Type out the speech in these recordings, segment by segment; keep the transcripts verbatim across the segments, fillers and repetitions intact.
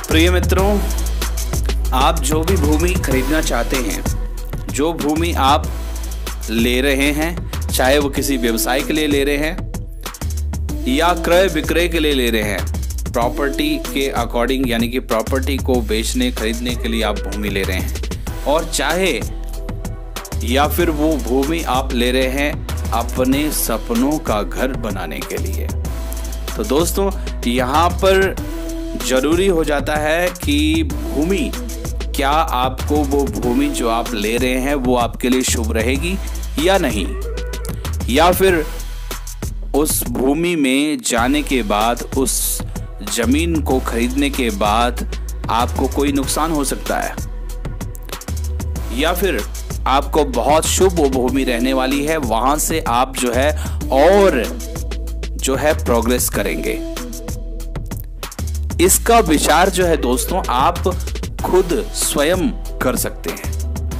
प्रिय मित्रों, आप जो भी भूमि खरीदना चाहते हैं, जो भूमि आप ले रहे हैं, चाहे वो किसी व्यवसाय के लिए ले रहे हैं या क्रय विक्रय के लिए ले रहे हैं, प्रॉपर्टी के अकॉर्डिंग, यानी कि प्रॉपर्टी को बेचने खरीदने के लिए आप भूमि ले रहे हैं, और चाहे या फिर वो भूमि आप ले रहे हैं अपने सपनों का घर बनाने के लिए, तो दोस्तों यहाँ पर जरूरी हो जाता है कि भूमि, क्या आपको वो भूमि जो आप ले रहे हैं वो आपके लिए शुभ रहेगी या नहीं, या फिर उस भूमि में जाने के बाद, उस जमीन को खरीदने के बाद आपको कोई नुकसान हो सकता है, या फिर आपको बहुत शुभ वो भूमि रहने वाली है, वहां से आप जो है और जो है प्रोग्रेस करेंगे। इसका विचार जो है दोस्तों आप खुद स्वयं कर सकते हैं।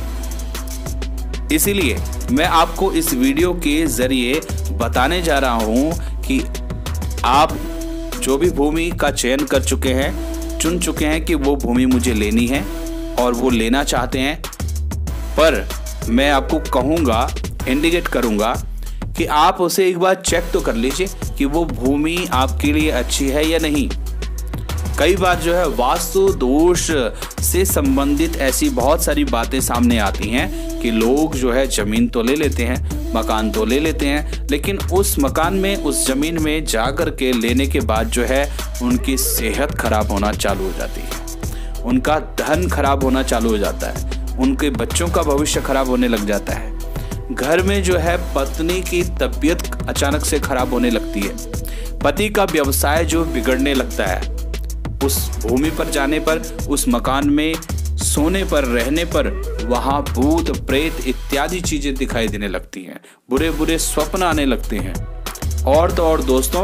इसीलिए मैं आपको इस वीडियो के जरिए बताने जा रहा हूं कि आप जो भी भूमि का चयन कर चुके हैं, चुन चुके हैं कि वो भूमि मुझे लेनी है और वो लेना चाहते हैं, पर मैं आपको कहूँगा, इंडिकेट करूँगा कि आप उसे एक बार चेक तो कर लीजिए कि वो भूमि आपके लिए अच्छी है या नहीं। कई बार जो है वास्तु दोष से संबंधित ऐसी बहुत सारी बातें सामने आती हैं कि लोग जो है ज़मीन तो ले लेते हैं, मकान तो ले लेते हैं, लेकिन उस मकान में, उस ज़मीन में जाकर के लेने के बाद जो है उनकी सेहत खराब होना चालू हो जाती है, उनका धन खराब होना चालू हो जाता है, उनके बच्चों का भविष्य खराब होने लग जाता है, घर में जो है पत्नी की तबीयत अचानक से खराब होने लगती है, पति का व्यवसाय जो बिगड़ने लगता है, उस भूमि पर जाने पर, उस मकान में सोने पर, रहने पर वहां भूत प्रेत इत्यादि चीजें दिखाई देने लगती हैं, बुरे बुरे स्वप्न आने लगते हैं। और तो और दोस्तों,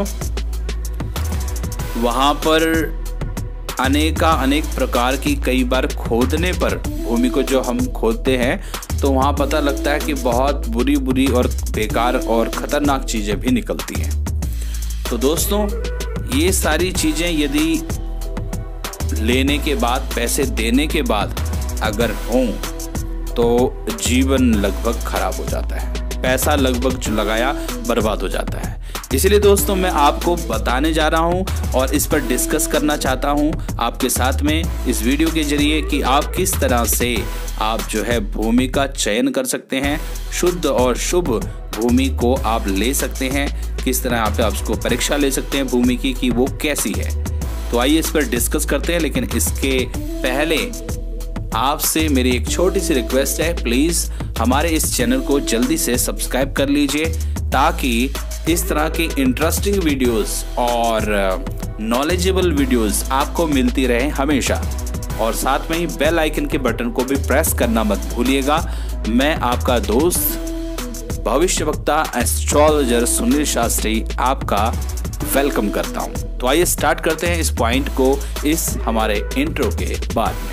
वहां पर अनेका अनेक प्रकार की, कई बार खोदने पर, भूमि को जो हम खोदते हैं तो वहां पता लगता है कि बहुत बुरी बुरी और बेकार और खतरनाक चीजें भी निकलती हैं। तो दोस्तों ये सारी चीजें यदि लेने के बाद, पैसे देने के बाद अगर हों तो जीवन लगभग खराब हो जाता है, पैसा लगभग जो लगाया बर्बाद हो जाता है। इसलिए दोस्तों मैं आपको बताने जा रहा हूं और इस पर डिस्कस करना चाहता हूं आपके साथ में इस वीडियो के जरिए कि आप किस तरह से आप जो है भूमि का चयन कर सकते हैं, शुद्ध और शुभ भूमि को आप ले सकते हैं, किस तरह आप उसको परीक्षा ले सकते हैं भूमि की कि वो कैसी है। तो आइए इस पर डिस्कस करते हैं, लेकिन इसके पहले आपसे मेरी एक छोटी सी रिक्वेस्ट है, प्लीज़ हमारे इस चैनल को जल्दी से सब्सक्राइब कर लीजिए ताकि इस तरह की इंटरेस्टिंग वीडियोस और नॉलेजेबल वीडियोस आपको मिलती रहे हमेशा। और साथ में ही बेल आइकन के बटन को भी प्रेस करना मत भूलिएगा। मैं आपका दोस्त भविष्य वक्ता एस्ट्रोलॉजर सुनील शास्त्री आपका वेलकम करता हूं। तो आइए स्टार्ट करते हैं इस पॉइंट को इस हमारे इंट्रो के बाद में।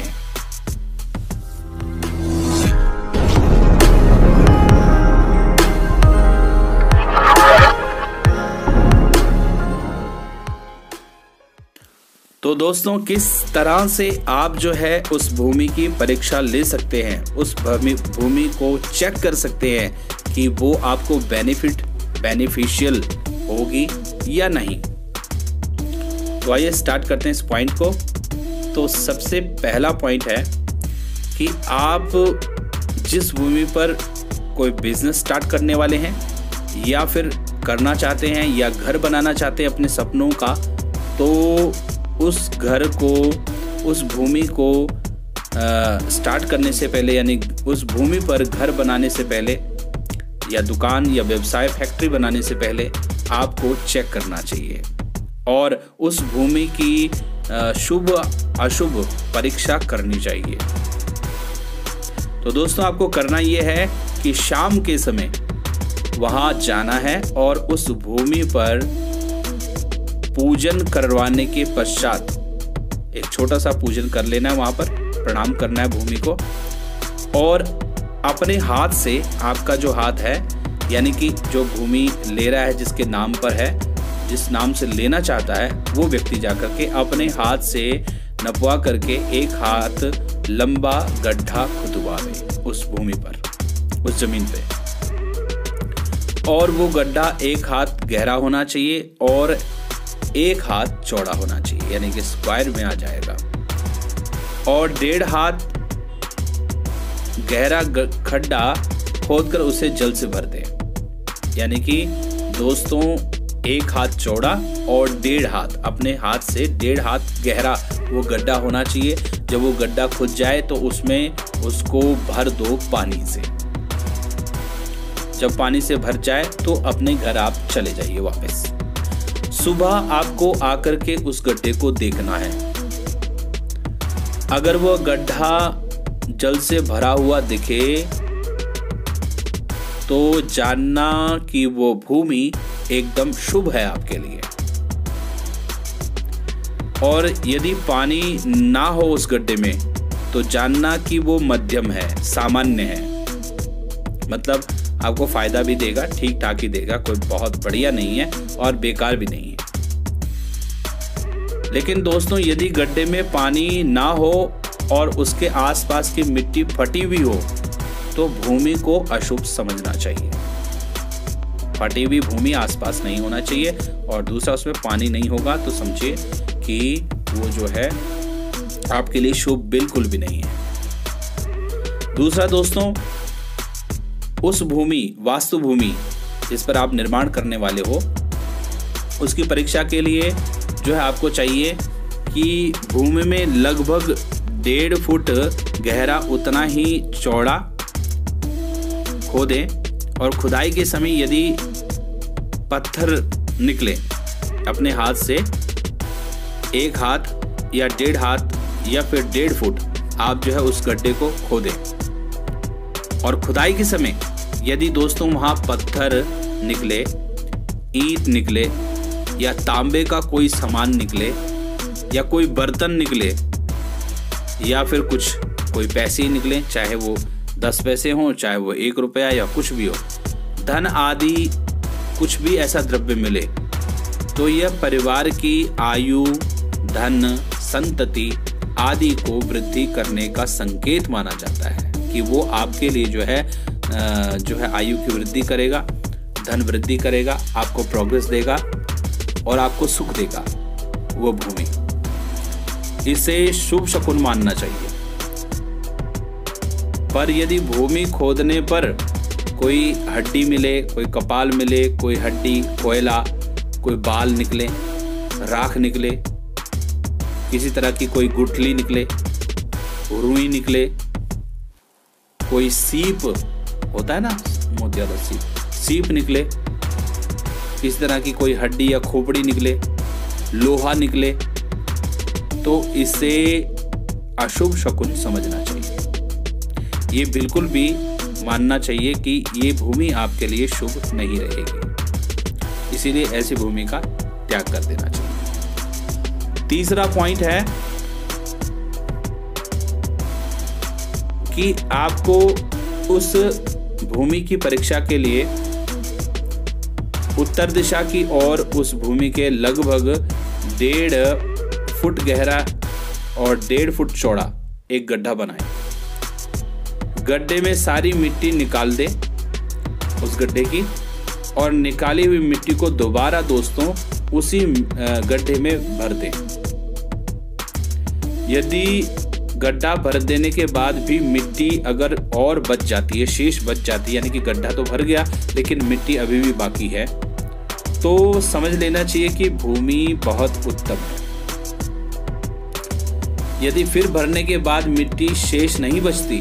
तो दोस्तों किस तरह से आप जो है उस भूमि की परीक्षा ले सकते हैं, उस भूमि भूमि को चेक कर सकते हैं कि वो आपको बेनिफिट बेनिफिशियल होगी या नहीं। तो आइए स्टार्ट करते हैं इस पॉइंट को। तो सबसे पहला पॉइंट है कि आप जिस भूमि पर कोई बिजनेस स्टार्ट करने वाले हैं या फिर करना चाहते हैं या घर बनाना चाहते हैं अपने सपनों का, तो उस घर को, उस भूमि को आ, स्टार्ट करने से पहले, यानी उस भूमि पर घर बनाने से पहले या दुकान या व्यवसाय फैक्ट्री बनाने से पहले आपको चेक करना चाहिए और उस भूमि की आ, शुभ अशुभ परीक्षा करनी चाहिए। तो दोस्तों आपको करना यह है कि शाम के समय वहां जाना है और उस भूमि पर पूजन करवाने के पश्चात एक छोटा सा पूजन कर लेना है, वहां पर प्रणाम करना है भूमि को, और अपने हाथ से, आपका जो हाथ है, यानी कि जो भूमि ले रहा है, जिसके नाम पर है, जिस नाम से लेना चाहता है वो व्यक्ति जाकर के अपने हाथ से नपवा करके एक हाथ लंबा गड्ढा खुदवावे उस भूमि पर, उस जमीन पे। और वो गड्ढा एक हाथ गहरा होना चाहिए और एक हाथ चौड़ा होना चाहिए, यानी कि स्क्वायर में आ जाएगा। और डेढ़ हाथ गहरा खड्डा खोदकर उसे जल से भर दें, यानी कि दोस्तों एक हाथ चौड़ा और डेढ़ हाथ, अपने हाथ से डेढ़ हाथ गहरा वो गड्ढा होना चाहिए। जब वो गड्ढा खुद जाए तो उसमें उसको भर दो पानी से। जब पानी से भर जाए तो अपने घर आप चले जाइए वापस। सुबह आपको आकर के उस गड्ढे को देखना है। अगर वो गड्ढा जल से भरा हुआ दिखे तो जानना कि वो भूमि एकदम शुभ है आपके लिए। और यदि पानी ना हो उस गड्ढे में तो जानना कि वो मध्यम है, सामान्य है, मतलब आपको फायदा भी देगा, ठीक ठाक ही देगा, कोई बहुत बढ़िया नहीं है और बेकार भी नहीं है। लेकिन दोस्तों यदि गड्ढे में पानी ना हो और उसके आसपास की मिट्टी फटी हुई हो तो भूमि को अशुभ समझना चाहिए। फटी हुई भूमि आसपास नहीं होना चाहिए। और दूसरा, उसमें पानी नहीं होगा तो समझिए कि वो जो है आपके लिए शुभ बिल्कुल भी नहीं है। दूसरा दोस्तों, उस भूमि, वास्तु भूमि जिस पर आप निर्माण करने वाले हो, उसकी परीक्षा के लिए जो है आपको चाहिए कि भूमि में लगभग डेढ़ फुट गहरा उतना ही चौड़ा खोदें। और खुदाई के समय यदि पत्थर निकले अपने हाथ से, एक हाथ या डेढ़ हाथ या फिर डेढ़ फुट आप जो है उस गड्ढे को खोदें। और खुदाई के समय यदि दोस्तों वहाँ पत्थर निकले, ईंट निकले या तांबे का कोई सामान निकले या कोई बर्तन निकले या फिर कुछ कोई पैसे निकले, चाहे वो दस पैसे हों, चाहे वो एक रुपया या कुछ भी हो, धन आदि कुछ भी ऐसा द्रव्य मिले तो यह परिवार की आयु, धन, संतति आदि को वृद्धि करने का संकेत माना जाता है कि वो आपके लिए जो है जो है आयु की वृद्धि करेगा, धन वृद्धि करेगा, आपको प्रोग्रेस देगा और आपको सुख देगा वो भूमि। इसे शुभ शकुन मानना चाहिए। पर यदि भूमि खोदने पर कोई हड्डी मिले, कोई कपाल मिले, कोई हड्डी, कोयला, कोई बाल निकले, राख निकले, किसी तरह की कोई गुठली निकले, रुई निकले, कोई सीप होता है ना, मोतियादार सीप, सीप निकले, किसी तरह की कोई हड्डी या खोपड़ी निकले, लोहा निकले, तो इसे अशुभ शकुन समझना चाहिए। ये बिल्कुल भी मानना चाहिए कि ये भूमि आपके लिए शुभ नहीं रहेगी, इसीलिए ऐसी भूमि का त्याग कर देना चाहिए। तीसरा पॉइंट है कि आपको उस भूमि की परीक्षा के लिए उत्तर दिशा की ओर उस भूमि के लगभग डेढ़ फुट गहरा और डेढ़ फुट चौड़ा एक गड्ढा बनाएं। गड्ढे में सारी मिट्टी निकाल दें उस गड्ढे की और निकाली हुई मिट्टी को दोबारा दोस्तों उसी गड्ढे में भर दें। यदि गड्ढा भर देने के बाद भी मिट्टी अगर और बच जाती है, शेष बच जाती है, यानी कि गड्ढा तो भर गया लेकिन मिट्टी अभी भी बाकी है, तो समझ लेना चाहिए कि भूमि बहुत उत्तम है। यदि फिर भरने के बाद मिट्टी शेष नहीं बचती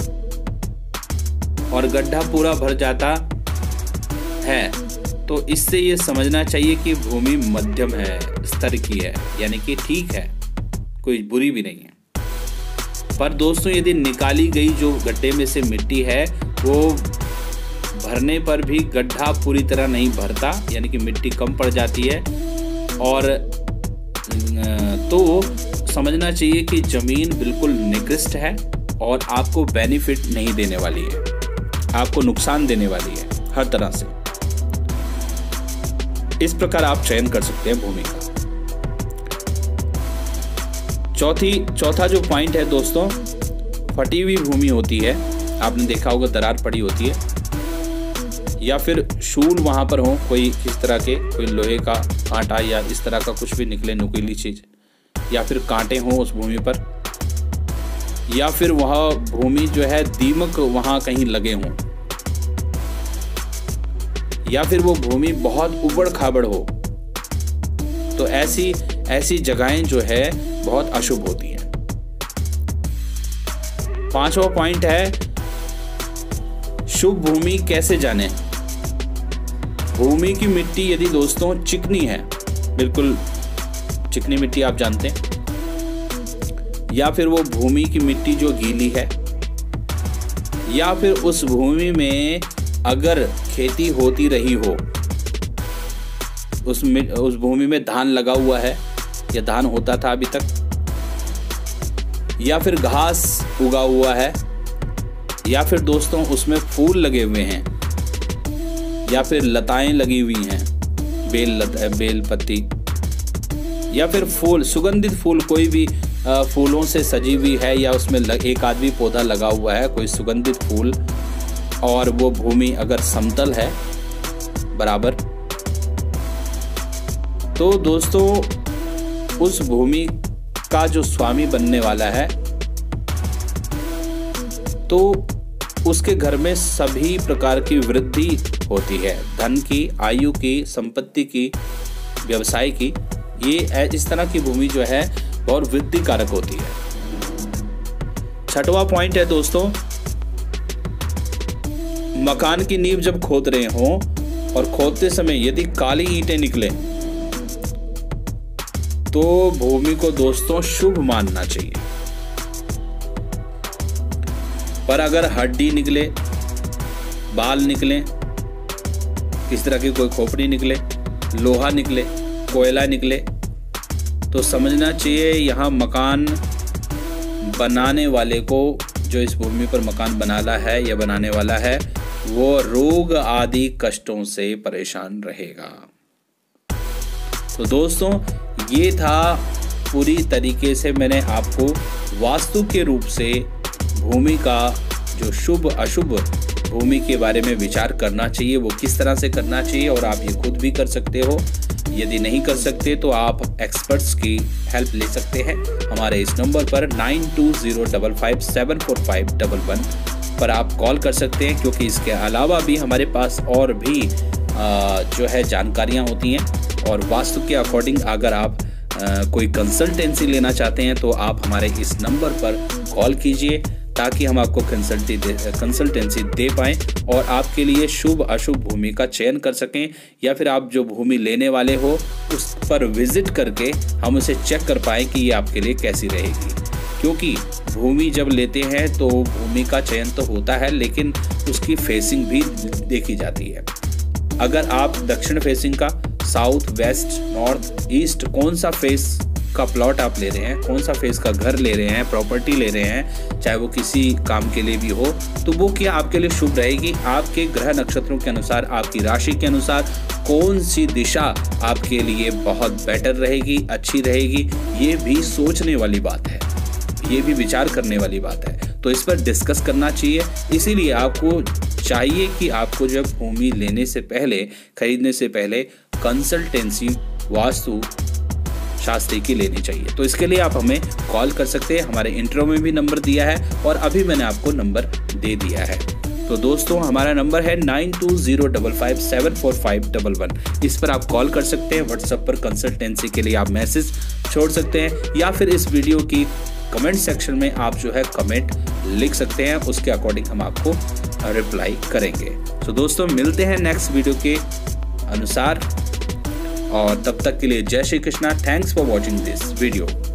और गड्ढा पूरा भर जाता है तो इससे ये समझना चाहिए कि भूमि मध्यम है, स्तर की है, यानी कि ठीक है, कोई बुरी भी नहीं है। पर दोस्तों यदि निकाली गई जो गड्ढे में से मिट्टी है वो भरने पर भी गड्ढा पूरी तरह नहीं भरता, यानी कि मिट्टी कम पड़ जाती है, और तो समझना चाहिए कि ज़मीन बिल्कुल निकृष्ट है और आपको बेनिफिट नहीं देने वाली है, आपको नुकसान देने वाली है हर तरह से। इस प्रकार आप चयन कर सकते हैं भूमि का। चौथी चौथा जो पॉइंट है दोस्तों, फटी हुई भूमि होती है, आपने देखा होगा दरार पड़ी होती है, या फिर शूल वहाँ पर हो, कोई किस तरह के, कोई लोहे का कांटा या इस तरह का कुछ भी निकले, नुकीली चीज़, या फिर कांटे हों उस भूमि पर, या फिर वह भूमि जो है दीमक वहाँ कहीं लगे हों, या फिर वो भूमि बहुत उबड़ खाबड़ हो, तो ऐसी ऐसी जगहें जो है बहुत अशुभ होती हैं। पांचवा पॉइंट है शुभ भूमि कैसे जाने। भूमि की मिट्टी यदि दोस्तों चिकनी है, बिल्कुल चिकनी मिट्टी आप जानते हैं, या फिर वो भूमि की मिट्टी जो गीली है, या फिर उस भूमि में अगर खेती होती रही हो, उस उस भूमि में धान लगा हुआ है या धान होता था अभी तक, या फिर घास उगा हुआ है, या फिर दोस्तों उसमें फूल लगे हुए हैं, या फिर लताएं लगी हुई हैं, बेल लता बेल पत्ती, या फिर फूल, सुगंधित फूल, कोई भी फूलों से सजी हुई है, या उसमें एक आदमी पौधा लगा हुआ है, कोई सुगंधित फूल, और वो भूमि अगर समतल है बराबर, तो दोस्तों उस भूमि का जो स्वामी बनने वाला है, तो उसके घर में सभी प्रकार की वृद्धि होती है, धन की, आयु की, संपत्ति की, व्यवसाय की। ये इस तरह की भूमि जो है बहुत वृद्धि कारक होती है। छठवां पॉइंट है दोस्तों, मकान की नींव जब खोद रहे हों और खोदते समय यदि काली ईंटें निकले तो भूमि को दोस्तों शुभ मानना चाहिए। पर अगर हड्डी निकले, बाल निकले, किस तरह की कोई खोपड़ी निकले, लोहा निकले, कोयला निकले, तो समझना चाहिए यहाँ मकान बनाने वाले को, जो इस भूमि पर मकान बनाना है या बनाने वाला है, वो रोग आदि कष्टों से परेशान रहेगा। तो दोस्तों ये था पूरी तरीके से मैंने आपको वास्तु के रूप से भूमि का जो शुभ अशुभ भूमि के बारे में विचार करना चाहिए, वो किस तरह से करना चाहिए, और आप ये खुद भी कर सकते हो। यदि नहीं कर सकते तो आप एक्सपर्ट्स की हेल्प ले सकते हैं हमारे इस नंबर पर nine two zero five five seven four five one one पर आप कॉल कर सकते हैं, क्योंकि इसके अलावा भी हमारे पास और भी आ, जो है जानकारियाँ होती हैं, और वास्तु के अकॉर्डिंग अगर आप आ, कोई कंसल्टेंसी लेना चाहते हैं तो आप हमारे इस नंबर पर कॉल कीजिए, ताकि हम आपको कंसल्टी दे कंसल्टेंसी दे पाएँ और आपके लिए शुभ अशुभ भूमि का चयन कर सकें, या फिर आप जो भूमि लेने वाले हो उस पर विजिट करके हम उसे चेक कर पाएँ कि ये आपके लिए कैसी रहेगी। क्योंकि भूमि जब लेते हैं तो भूमि का चयन तो होता है, लेकिन उसकी फेसिंग भी देखी जाती है। अगर आप दक्षिण फेसिंग का, साउथ, वेस्ट, नॉर्थ, ईस्ट, कौन सा फेस का प्लॉट आप ले रहे हैं, कौन सा फेस का घर ले रहे हैं, प्रॉपर्टी ले रहे हैं, चाहे वो किसी काम के लिए भी हो, तो वो क्या आपके लिए शुभ रहेगी। आपके ग्रह नक्षत्रों के अनुसार, आपकी राशि के अनुसार कौन सी दिशा आपके लिए बहुत बेटर रहेगी, अच्छी रहेगी, ये भी सोचने वाली बात है, ये भी विचार करने वाली बात है। तो इस पर डिस्कस करना चाहिए। इसीलिए आपको चाहिए कि आपको जब भूमि लेने से पहले, खरीदने से पहले कंसल्टेंसी वास्तु शास्त्री की लेनी चाहिए। तो इसके लिए आप हमें कॉल कर सकते हैं, हमारे इंट्रो में भी नंबर दिया है और अभी मैंने आपको नंबर दे दिया है। तो दोस्तों हमारा नंबर है nine two zero five five seven four five one one. इस पर आप कॉल कर सकते हैं। व्हाट्सएप पर कंसल्टेंसी के लिए आप मैसेज छोड़ सकते हैं, या फिर इस वीडियो की कमेंट सेक्शन में आप जो है कमेंट लिख सकते हैं, उसके अकॉर्डिंग हम आपको रिप्लाई करेंगे। तो दोस्तों मिलते हैं नेक्स्ट वीडियो के अनुसार, और तब तक के लिए जय Shri Krishna. Thanks for watching this video.